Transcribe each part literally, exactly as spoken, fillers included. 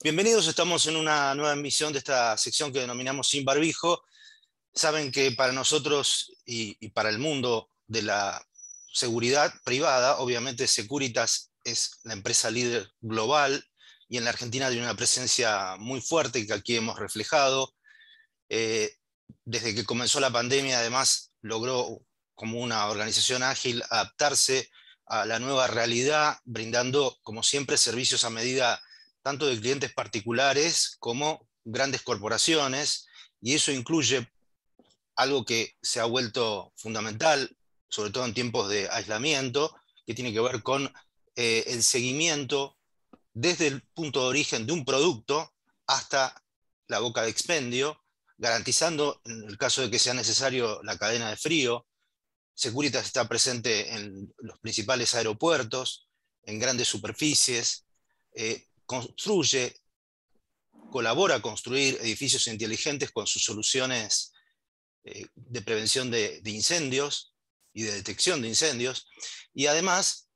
Bienvenidos, estamos en una nueva emisión de esta sección que denominamos Sin Barbijo. Saben que para nosotros y, y para el mundo de la seguridad privada, obviamente Securitas es la empresa líder global y en la Argentina tiene una presencia muy fuerte que aquí hemos reflejado. Eh, desde que comenzó la pandemia, además, logró como una organización ágil adaptarse a la nueva realidad, brindando, como siempre, servicios a medida tanto de clientes particulares como grandes corporaciones, y eso incluye algo que se ha vuelto fundamental, sobre todo en tiempos de aislamiento, que tiene que ver con eh, el seguimiento desde el punto de origen de un producto hasta la boca de expendio, garantizando, en el caso de que sea necesario, la cadena de frío. Securitas está presente en los principales aeropuertos, en grandes superficies, eh, construye, colabora a construir edificios inteligentes con sus soluciones eh, de prevención de, de incendios y de detección de incendios, y además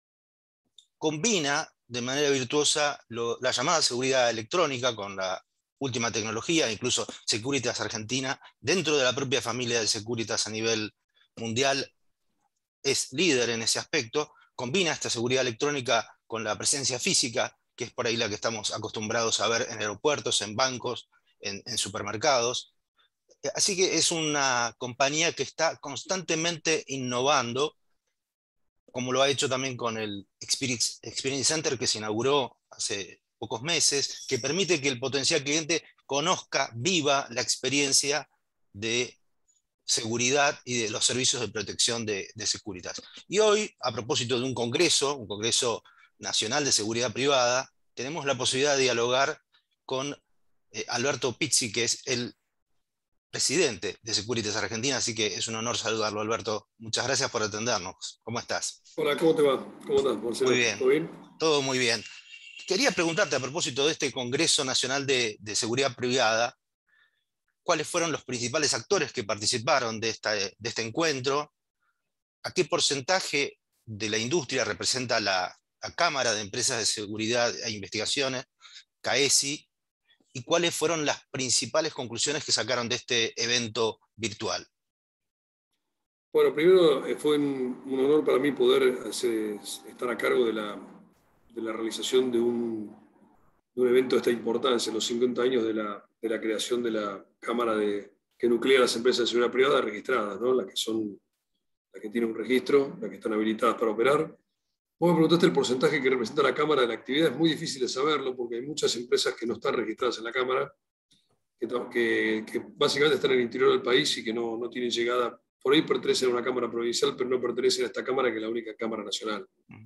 combina de manera virtuosa lo, la llamada seguridad electrónica con la última tecnología. Incluso Securitas Argentina, dentro de la propia familia de Securitas a nivel mundial, es líder en ese aspecto, combina esta seguridad electrónica con la presencia física, que es por ahí la que estamos acostumbrados a ver en aeropuertos, en bancos, en, en supermercados. Así que es una compañía que está constantemente innovando, como lo ha hecho también con el Experience, Experience Center que se inauguró hace pocos meses, que permite que el potencial cliente conozca, viva la experiencia de seguridad y de los servicios de protección de, de Securitas. Y hoy, a propósito de un congreso, un congreso nacional de seguridad privada, tenemos la posibilidad de dialogar con eh, Alberto Pizzi, que es el presidente de Securitas Argentina, así que es un honor saludarlo, Alberto. Muchas gracias por atendernos. ¿Cómo estás? Hola, ¿cómo te va? ¿Cómo estás, Muy Marcelo? bien, ¿Todo bien? todo muy bien. Quería preguntarte a propósito de este Congreso Nacional de, de Seguridad Privada, ¿cuáles fueron los principales actores que participaron de, esta, de este encuentro? ¿A qué porcentaje de la industria representa la, la Cámara de Empresas de Seguridad e Investigaciones, CAESI? ¿Y cuáles fueron las principales conclusiones que sacaron de este evento virtual? Bueno, primero eh, fue un, un honor para mí poder hacer, estar a cargo de la, de la realización de un, de un evento de esta importancia, los cincuenta años de la, de la creación de la Cámara de, que nuclea las empresas de seguridad privada registradas, ¿no? Las que son, las que tienen un registro, las que están habilitadas para operar. Vos me preguntaste el porcentaje que representa la Cámara de la actividad, es muy difícil de saberlo porque hay muchas empresas que no están registradas en la Cámara, que, que, que básicamente están en el interior del país y que no, no tienen llegada. Por ahí pertenecen a una Cámara provincial, pero no pertenecen a esta Cámara, que es la única Cámara nacional.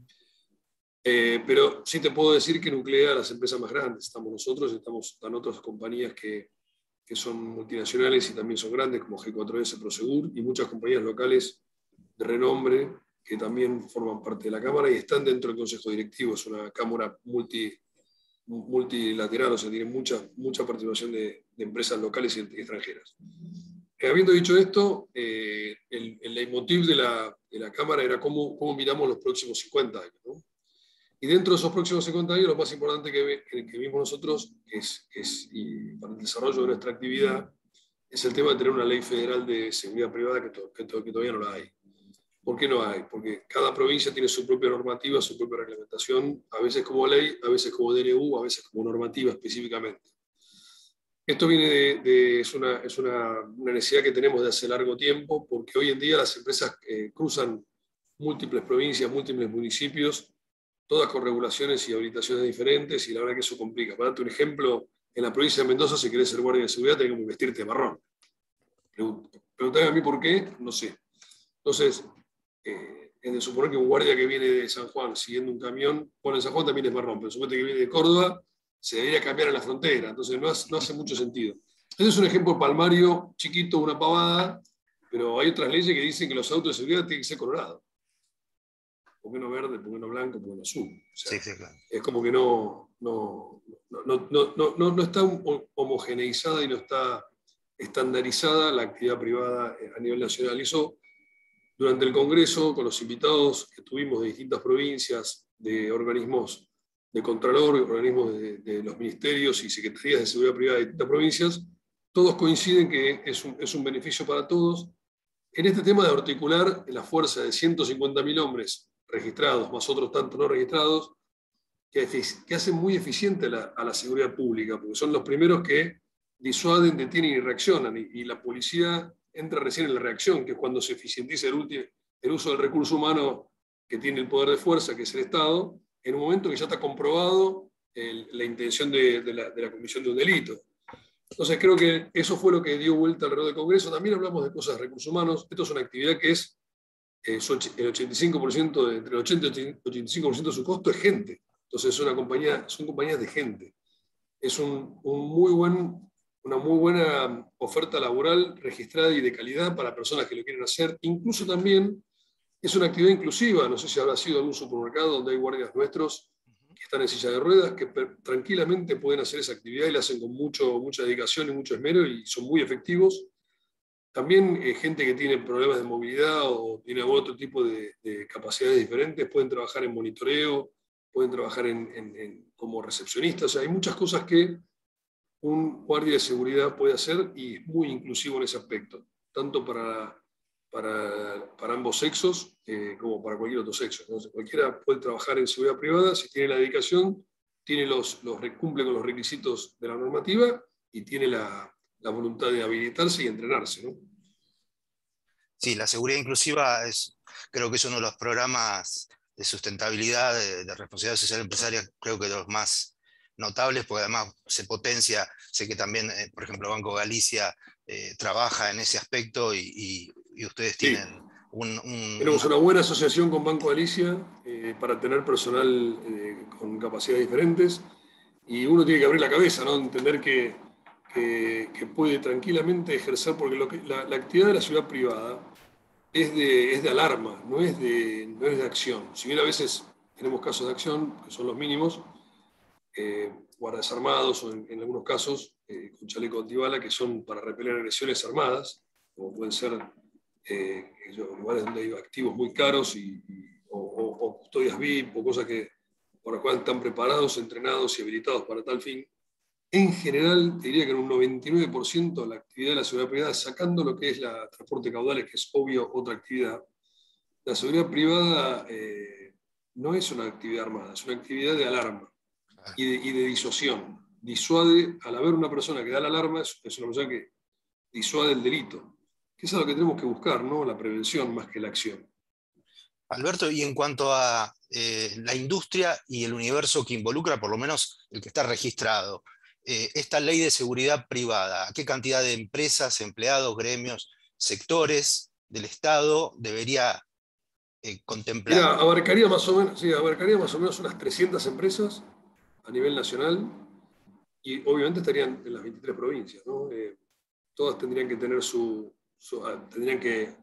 Eh, pero sí te puedo decir que nuclea a las empresas más grandes. Estamos nosotros, estamos, están otras compañías que, que son multinacionales y también son grandes, como G cuatro S, Prosegur, y muchas compañías locales de renombre que también forman parte de la Cámara y están dentro del Consejo Directivo. Es una Cámara multi, multilateral, o sea, tiene mucha, mucha participación de, de empresas locales y extranjeras. Eh, habiendo dicho esto, eh, el, el leitmotiv de la, de la Cámara era cómo, cómo miramos los próximos cincuenta años, ¿no? Y dentro de esos próximos cincuenta años, lo más importante que, que, que vimos nosotros, que es, que es y para el desarrollo de nuestra actividad, es el tema de tener una ley federal de seguridad privada que, to, que, to, que todavía no la hay. ¿Por qué no hay? Porque cada provincia tiene su propia normativa, su propia reglamentación, a veces como ley, a veces como D N U, a veces como normativa específicamente. Esto viene de, de es, una, es una, una necesidad que tenemos de hace largo tiempo, porque hoy en día las empresas eh, cruzan múltiples provincias, múltiples municipios, todas con regulaciones y habilitaciones diferentes, y la verdad que eso complica. Para darte un ejemplo, en la provincia de Mendoza, si querés ser guardia de seguridad, tenés que vestirte de marrón. Preguntame a mí por qué, no sé. Entonces, eh, es de suponer que un guardia que viene de San Juan siguiendo un camión, bueno, en San Juan también es marrón, pero suponete que viene de Córdoba, se debería cambiar en la frontera, entonces no hace, no hace mucho sentido. Este es un ejemplo palmario, chiquito, una pavada, pero hay otras leyes que dicen que los autos de seguridad tienen que ser colorados. ¿Por qué no verde? ¿Por qué no blanco? ¿Por qué no azul? O sea, sí, sí, claro. Es como que no, no, no, no, no, no, no está homogeneizada y no está estandarizada la actividad privada a nivel nacional. Y eso, durante el Congreso, con los invitados que tuvimos de distintas provincias, de organismos de Contralor, organismos de, de los ministerios y secretarías de seguridad privada de distintas provincias, todos coinciden que es un, es un beneficio para todos. En este tema de articular la fuerza de ciento cincuenta mil hombres registrados, más otros tantos no registrados, que, que hacen muy eficiente la, a la seguridad pública, porque son los primeros que disuaden, detienen y reaccionan, y, y la policía entra recién en la reacción, que es cuando se eficientiza el, último, el uso del recurso humano que tiene el poder de fuerza, que es el Estado, en un momento que ya está comprobado el, la intención de, de, la, de la comisión de un delito. Entonces creo que eso fue lo que dio vuelta alrededor del Congreso. También hablamos de cosas de recursos humanos. Esto es una actividad que es eh, el ochenta y cinco por ciento, de, entre el ochenta y el ochenta y cinco por ciento de su costo es gente. Entonces es una compañía, son compañías de gente. Es un, un muy buen, una muy buena oferta laboral registrada y de calidad para personas que lo quieren hacer. Incluso también es una actividad inclusiva. No sé si habrá sido en un supermercado donde hay guardias nuestros que están en silla de ruedas, que tranquilamente pueden hacer esa actividad y la hacen con mucho, mucha dedicación y mucho esmero y son muy efectivos. También eh, gente que tiene problemas de movilidad o tiene otro tipo de, de capacidades diferentes pueden trabajar en monitoreo, pueden trabajar en, en, en, como recepcionistas. O sea, hay muchas cosas que un guardia de seguridad puede hacer y es muy inclusivo en ese aspecto, tanto para, para, para ambos sexos eh, como para cualquier otro sexo. Entonces, cualquiera puede trabajar en seguridad privada si tiene la dedicación, tiene los, los, cumple con los requisitos de la normativa y tiene la, la voluntad de habilitarse y entrenarse, ¿no? Sí, la seguridad inclusiva es, creo que es uno de los programas de sustentabilidad, de, de responsabilidad social empresaria, creo que de los más notables, porque además se potencia. Sé que también, eh, por ejemplo, Banco Galicia eh, trabaja en ese aspecto y, y, y ustedes tienen sí. un, un, Tenemos una... una buena asociación con Banco Galicia eh, para tener personal eh, con capacidades diferentes y uno tiene que abrir la cabeza, ¿no? Entender que, que, que puede tranquilamente ejercer, porque lo que, la, la actividad de la ciudad privada es de, es de alarma, no es de, no es de acción. Si bien a veces tenemos casos de acción, que son los mínimos, eh, guardias armados o en, en algunos casos eh, con chaleco antibala, que son para repeler agresiones armadas, como pueden ser eh, lugares donde hay activos muy caros y, y, o, o, o custodias V I P o cosas que, por las cuales están preparados, entrenados y habilitados para tal fin. En general, te diría que en un noventa y nueve por ciento la actividad de la seguridad privada, sacando lo que es la transporte caudales, que es obvio otra actividad, la seguridad privada eh, no es una actividad armada, es una actividad de alarma y de, y de disuasión. Disuade, al haber una persona que da la alarma, es, es una persona que disuade el delito, que es a lo que tenemos que buscar, ¿no? La prevención más que la acción. Alberto, y en cuanto a eh, la industria y el universo que involucra, por lo menos el que está registrado, eh, esta ley de seguridad privada, ¿a qué cantidad de empresas, empleados, gremios, sectores del Estado debería eh, contemplar? Mira, abarcaría más o menos, sí, abarcaría más o menos unas trescientas empresas a nivel nacional y obviamente estarían en las veintitrés provincias, ¿no? Eh, todas tendrían que tener su, su tendrían que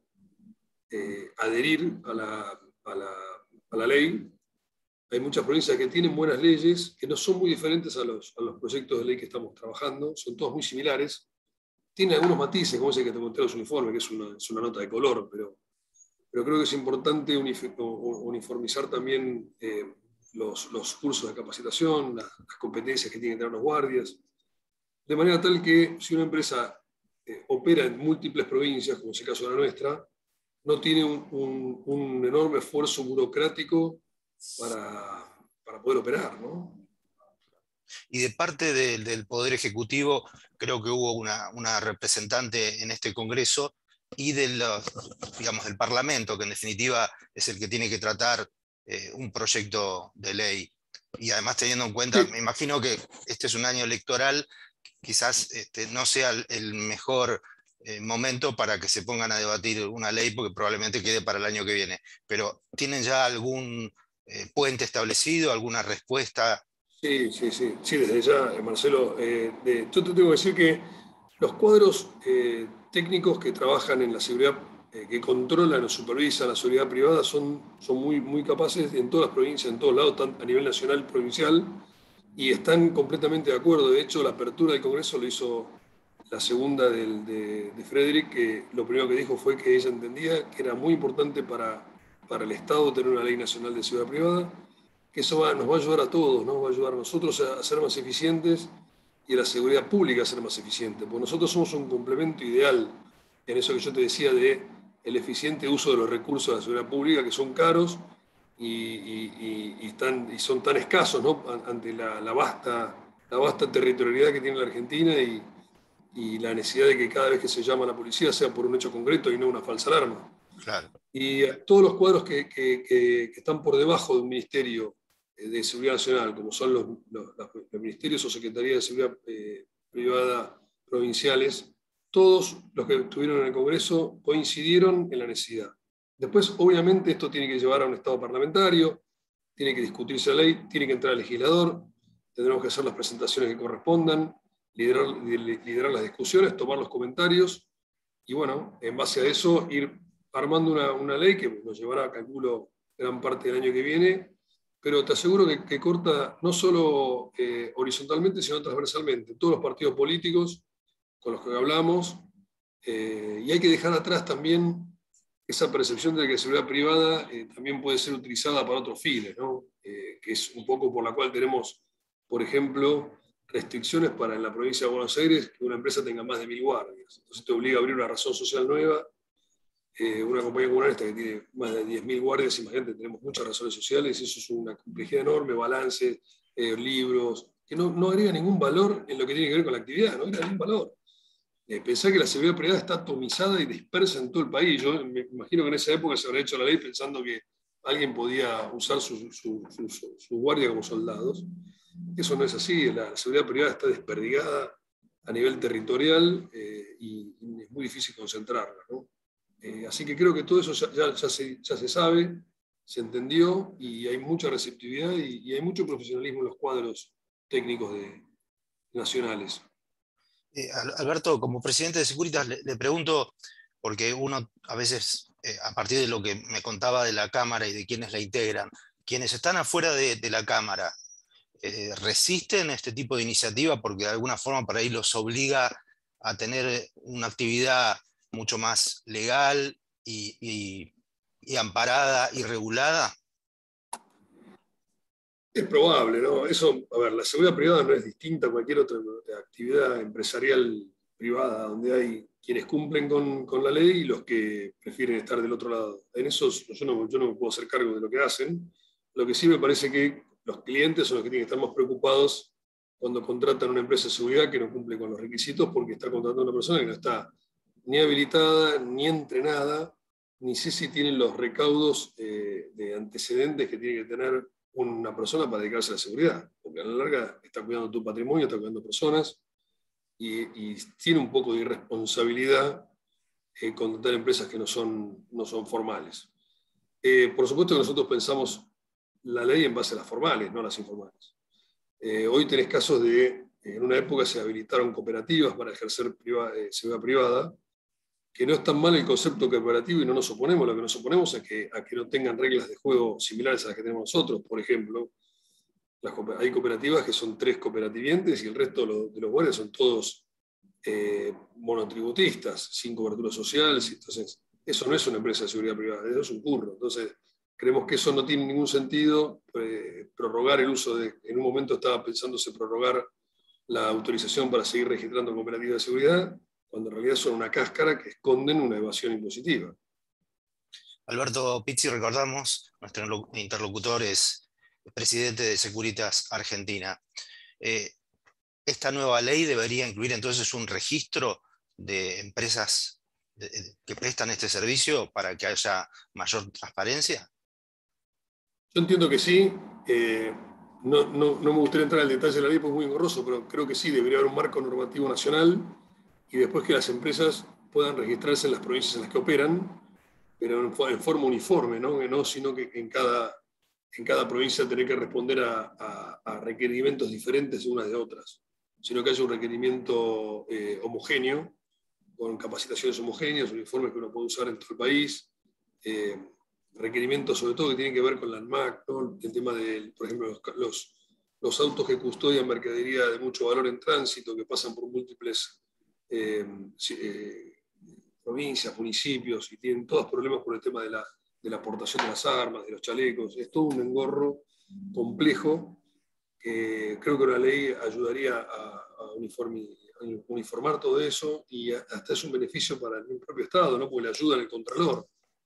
eh, adherir a la, a, la, a la ley. Hay muchas provincias que tienen buenas leyes, que no son muy diferentes a los, a los proyectos de ley que estamos trabajando, son todos muy similares. Tiene algunos matices, como ese que te conté los uniformes, que es una, es una nota de color, pero, pero creo que es importante uniformizar también eh, los, los cursos de capacitación, las, las competencias que tienen que tener los guardias, de manera tal que si una empresa eh, opera en múltiples provincias, como es el caso de la nuestra, no tiene un, un, un enorme esfuerzo burocrático para, para poder operar, ¿no? Y de parte de, del Poder Ejecutivo, creo que hubo una, una representante en este Congreso y del, digamos, del Parlamento, que en definitiva es el que tiene que tratar eh, un proyecto de ley. Y además teniendo en cuenta, Sí. me imagino que este es un año electoral, quizás este, no sea el, el mejor eh, momento para que se pongan a debatir una ley, porque probablemente quede para el año que viene. Pero ¿tienen ya algún eh, puente establecido, alguna respuesta? Sí, sí, sí, sí, desde ya, eh, Marcelo. Eh, de, yo te tengo que decir que los cuadros eh, técnicos que trabajan en la seguridad, eh, que controlan o supervisan la seguridad privada, son, son muy, muy capaces en todas las provincias, en todos lados, tanto a nivel nacional, provincial, y están completamente de acuerdo. De hecho, la apertura del Congreso lo hizo la segunda del, de, de Frederick, que lo primero que dijo fue que ella entendía que era muy importante para, para el Estado tener una ley nacional de seguridad privada. que eso va, nos va a ayudar a todos, ¿no? Va a ayudar a nosotros a, a ser más eficientes y a la seguridad pública a ser más eficiente, porque nosotros somos un complemento ideal en eso que yo te decía de el eficiente uso de los recursos de la seguridad pública, que son caros y, y, y, y, tan, y son tan escasos, ¿no? Ante la, la, vasta, la vasta territorialidad que tiene la Argentina y, y la necesidad de que cada vez que se llama a la policía sea por un hecho concreto y no una falsa alarma. Claro. Y todos los cuadros que, que, que, que están por debajo de un ministerio de Seguridad Nacional, como son los, los, los ministerios o secretarías de seguridad eh, privada provinciales, todos los que estuvieron en el Congreso coincidieron en la necesidad. Después, obviamente, esto tiene que llevar a un estado parlamentario, tiene que discutirse la ley, tiene que entrar al legislador, tendremos que hacer las presentaciones que correspondan, liderar, liderar las discusiones, tomar los comentarios y, bueno, en base a eso, ir armando una, una ley que nos llevará, calculo, gran parte del año que viene, pero te aseguro que, que corta no solo eh, horizontalmente, sino transversalmente. Todos los partidos políticos con los que hablamos, eh, y hay que dejar atrás también esa percepción de que la seguridad privada eh, también puede ser utilizada para otros fines, ¿no? Eh, que es un poco por la cual tenemos, por ejemplo, restricciones para en la provincia de Buenos Aires que una empresa tenga más de mil guardias. Entonces te obliga a abrir una razón social nueva. Eh, una compañía comunal esta que tiene más de diez mil guardias, imagínate, tenemos muchas razones sociales, y eso es una complejidad enorme, balance, eh, libros, que no, no agrega ningún valor en lo que tiene que ver con la actividad, no agrega ningún valor. Eh, pensá que la seguridad privada está atomizada y dispersa en todo el país. Yo me imagino que en esa época se habrá hecho la ley pensando que alguien podía usar su, su, su, su, su guardia como soldados. Eso no es así, la seguridad privada está desperdigada a nivel territorial eh, y, y es muy difícil concentrarla, ¿no? Eh, así que creo que todo eso ya, ya, ya, se, ya se sabe, se entendió y hay mucha receptividad y, y hay mucho profesionalismo en los cuadros técnicos de, nacionales. Eh, Alberto, como presidente de Securitas, le, le pregunto, porque uno a veces, eh, a partir de lo que me contaba de la Cámara y de quienes la integran, quienes están afuera de, de la Cámara, eh, ¿resisten este tipo de iniciativa porque de alguna forma para ahí los obliga a tener una actividad mucho más legal y, y, y amparada y regulada? Es probable, ¿no? Eso, a ver, la seguridad privada no es distinta a cualquier otra actividad empresarial privada, donde hay quienes cumplen con, con la ley y los que prefieren estar del otro lado. En eso yo no, yo no me puedo hacer cargo de lo que hacen. Lo que sí me parece que los clientes son los que tienen que estar más preocupados cuando contratan una empresa de seguridad que no cumple con los requisitos porque está contratando a una persona que no está ni habilitada, ni entrenada, ni sé si tienen los recaudos eh, de antecedentes que tiene que tener una persona para dedicarse a la seguridad, porque a la larga está cuidando tu patrimonio, está cuidando personas, y, y tiene un poco de irresponsabilidad eh, contratar empresas que no son, no son formales. Eh, por supuesto que nosotros pensamos la ley en base a las formales, no a las informales. Eh, hoy tenés casos de, en una época se habilitaron cooperativas para ejercer priva, eh, seguridad privada, que no es tan mal el concepto cooperativo y no nos oponemos, lo que nos oponemos es que, a que no tengan reglas de juego similares a las que tenemos nosotros. Por ejemplo, las, hay cooperativas que son tres cooperativientes y el resto de los, de los guardias son todos eh, monotributistas, sin cobertura social. Entonces, eso no es una empresa de seguridad privada, eso es un curro. Entonces, creemos que eso no tiene ningún sentido, eh, prorrogar el uso de, en un momento estaba pensándose prorrogar la autorización para seguir registrando cooperativas de seguridad, cuando en realidad son una cáscara que esconden una evasión impositiva. Alberto Pizzi, recordamos, nuestro interlocutor es presidente de Securitas Argentina. Eh, ¿Esta nueva ley debería incluir entonces un registro de empresas de, de, que prestan este servicio para que haya mayor transparencia? Yo entiendo que sí. Eh, no, no, no me gustaría entrar en el detalle de la ley porque es muy engorroso, pero creo que sí, debería haber un marco normativo nacional y después que las empresas puedan registrarse en las provincias en las que operan, pero en, en forma uniforme, ¿no? No, sino que en cada, en cada provincia tener que responder a, a, a requerimientos diferentes de unas de otras, sino que haya un requerimiento eh, homogéneo, con capacitaciones homogéneas, uniformes que uno puede usar en todo el país, eh, requerimientos sobre todo que tienen que ver con la ANMAC, ¿no? El tema de, por ejemplo, los, los, los autos que custodian mercadería de mucho valor en tránsito, que pasan por múltiples eh, eh, provincias, municipios, y tienen todos problemas por el tema de la, de la aportación de las armas, de los chalecos. Es todo un engorro complejo que creo que una ley ayudaría a, a, uniformi, a uniformar todo eso y hasta es un beneficio para el propio Estado, ¿no? Porque le ayuda al Contralor.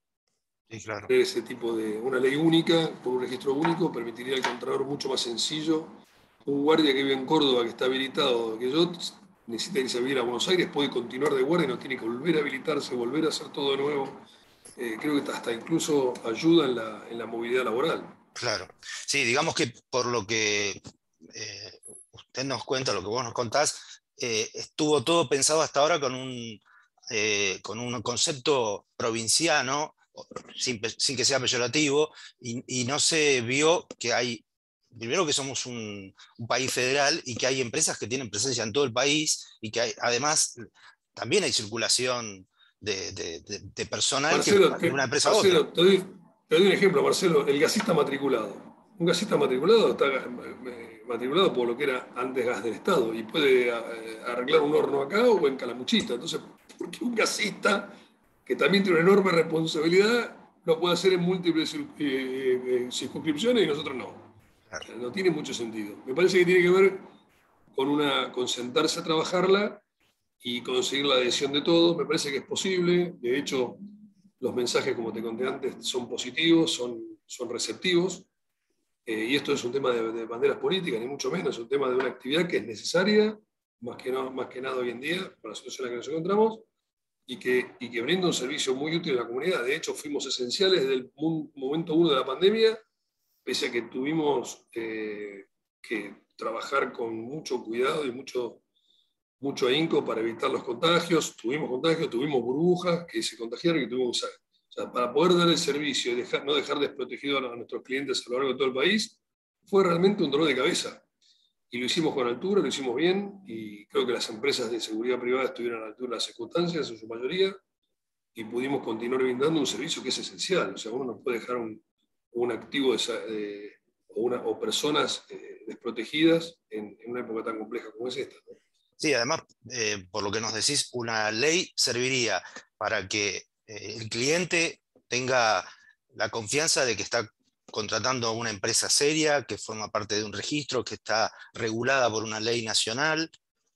Sí, claro. Ese tipo de una ley única, por un registro único, permitiría al Contralor mucho más sencillo. Un guardia que vive en Córdoba, que está habilitado, que yo necesita irse a vivir a Buenos Aires, puede continuar de guardia, no tiene que volver a habilitarse, volver a hacer todo de nuevo. Eh, creo que hasta incluso ayuda en la, en la movilidad laboral. Claro. Sí, digamos que por lo que eh, usted nos cuenta, lo que vos nos contás, eh, estuvo todo pensado hasta ahora con un, eh, con un concepto provinciano, sin, sin que sea peyorativo, y, y no se vio que hay, primero que somos un, un país federal y que hay empresas que tienen presencia en todo el país y que hay, además también hay circulación de, de, de, de personal que Marcelo, de te, una empresa a otra. Marcelo te, doy, te doy un ejemplo, Marcelo, el gasista matriculado. Un gasista matriculado está matriculado por lo que era antes gas del Estado y puede arreglar un horno acá o en Calamuchita. Entonces, ¿por qué un gasista que también tiene una enorme responsabilidad lo puede hacer en múltiples eh, eh, circunscripciones y nosotros no? Claro. O sea, no tiene mucho sentido. Me parece que tiene que ver con, una, con sentarse a trabajarla y conseguir la adhesión de todos. Me parece que es posible. De hecho, los mensajes, como te conté antes, son positivos, son, son receptivos. Eh, y esto es un tema de, de banderas políticas, ni mucho menos, es un tema de una actividad que es necesaria, más que, no, más que nada hoy en día, para la situación en la que nos encontramos, y que, y que brinda un servicio muy útil a la comunidad. De hecho, fuimos esenciales desde el momento uno de la pandemia, pese a que tuvimos eh, que trabajar con mucho cuidado y mucho, mucho ahínco para evitar los contagios. Tuvimos contagios, tuvimos burbujas que se contagiaron y tuvimos que salir. O sea, para poder dar el servicio y dejar, no dejar desprotegido a nuestros clientes a lo largo de todo el país, fue realmente un dolor de cabeza. Y lo hicimos con altura, lo hicimos bien, y creo que las empresas de seguridad privada estuvieron a la altura de las circunstancias, en su mayoría, y pudimos continuar brindando un servicio que es esencial. O sea, uno no puede dejar un, un activo de, de, o, una, o personas eh, desprotegidas en, en una época tan compleja como es esta, ¿no? Sí, además, eh, por lo que nos decís, una ley serviría para que eh, el cliente tenga la confianza de que está contratando a una empresa seria, que forma parte de un registro, que está regulada por una ley nacional.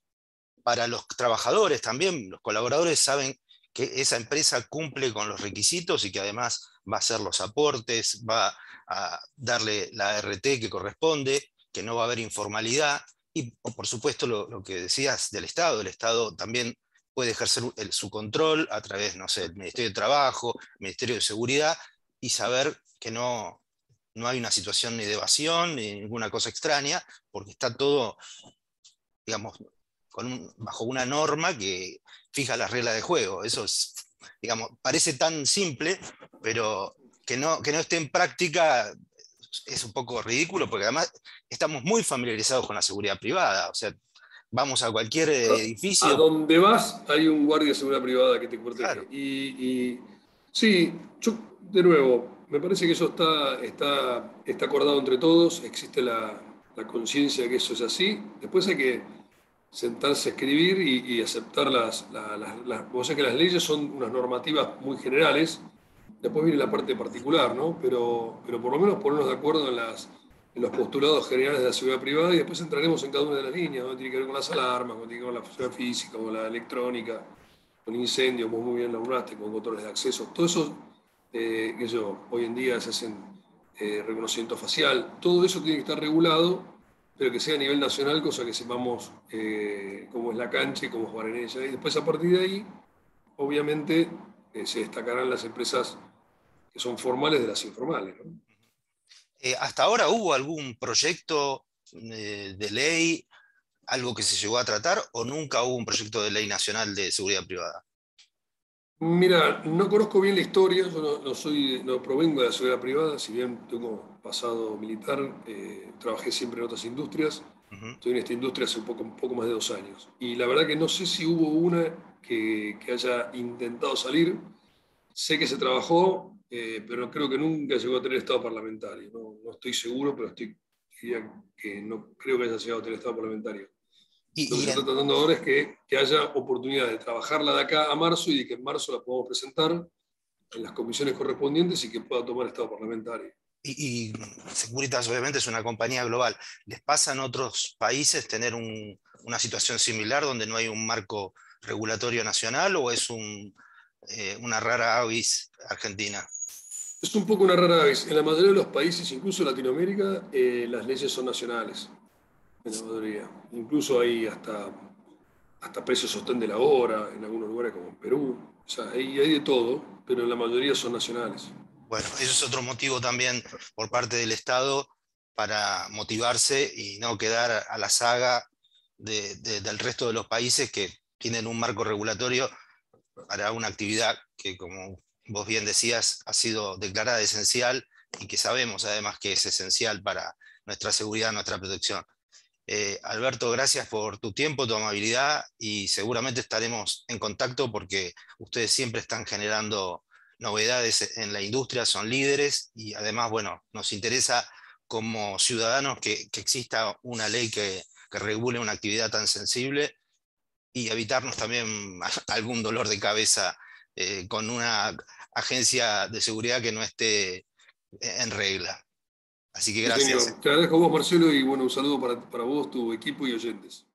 Para los trabajadores también, los colaboradores saben que esa empresa cumple con los requisitos y que además va a hacer los aportes, va a darle la R T que corresponde, que no va a haber informalidad. Y por supuesto lo, lo que decías del Estado, el Estado también puede ejercer el, su control a través, no sé, del Ministerio de Trabajo, Ministerio de Seguridad, y saber que no, no hay una situación ni de evasión ni ninguna cosa extraña, porque está todo, digamos, con un, bajo una norma que fija las reglas de juego. Eso es, digamos, parece tan simple, pero que no, que no esté en práctica es un poco ridículo, porque además estamos muy familiarizados con la seguridad privada. O sea, vamos a cualquier A edificio. donde vas hay un guardia de seguridad privada que te protege. Claro. Y, y sí, yo, de nuevo, me parece que eso está, está, está acordado entre todos, existe la, la conciencia de que eso es así. Después hay que sentarse a escribir y, y aceptar las, las, las, las... O sea que las leyes son unas normativas muy generales, después viene la parte particular, ¿no? Pero, pero por lo menos ponernos de acuerdo en, las, en los postulados generales de la seguridad privada y después entraremos en cada una de las líneas, ¿no? Tiene que ver con las alarmas, con, tiene que ver con la seguridad física, con la electrónica, con incendios, vos muy bien lo hablaste, con controles de acceso. Todo eso, eh, que yo, hoy en día se hacen eh, reconocimiento facial, todo eso tiene que estar regulado, pero que sea a nivel nacional, cosa que sepamos eh, cómo es la cancha y cómo jugar en ella. Y después a partir de ahí, obviamente, eh, se destacarán las empresas que son formales de las informales, ¿no? Eh, ¿hasta ahora hubo algún proyecto eh, de ley, algo que se llegó a tratar, o nunca hubo un proyecto de ley nacional de seguridad privada? Mira, no conozco bien la historia, yo no, no, soy, no provengo de la seguridad privada, si bien tengo pasado militar, eh, trabajé siempre en otras industrias, Uh-huh. estoy en esta industria hace un poco, un poco más de dos años. Y la verdad que no sé si hubo una que, que haya intentado salir, sé que se trabajó, eh, pero creo que nunca llegó a tener estado parlamentario, no, no estoy seguro, pero estoy, diría que no creo que haya llegado a tener estado parlamentario. Lo Y, que y se está en, tratando ahora es que, que haya oportunidad de trabajarla de acá a marzo y de que en marzo la podamos presentar en las comisiones correspondientes y que pueda tomar estado parlamentario. Y, y Securitas obviamente es una compañía global. ¿Les pasa en otros países tener un, una situación similar donde no hay un marco regulatorio nacional o es un, eh, una rara avis argentina? Es un poco una rara vez. En la mayoría de los países, incluso en Latinoamérica, eh, las leyes son nacionales. En la mayoría. Incluso hay hasta, hasta precios sostén de la hora, en algunos lugares como en Perú. O sea, hay, hay de todo, pero en la mayoría son nacionales. Bueno, eso es otro motivo también por parte del Estado para motivarse y no quedar a la saga de, de, del resto de los países que tienen un marco regulatorio para una actividad que, como vos bien decías, ha sido declarada esencial y que sabemos además que es esencial para nuestra seguridad, nuestra protección. Eh, Alberto, gracias por tu tiempo, tu amabilidad y seguramente estaremos en contacto porque ustedes siempre están generando novedades en la industria, son líderes y además, bueno, nos interesa como ciudadanos que, que exista una ley que, que regule una actividad tan sensible y evitarnos también algún dolor de cabeza eh, con una agencia de seguridad que no esté en regla. Así que Sí, gracias. señor. Te agradezco a vos, Marcelo, y bueno, un saludo para, para vos, tu equipo y oyentes.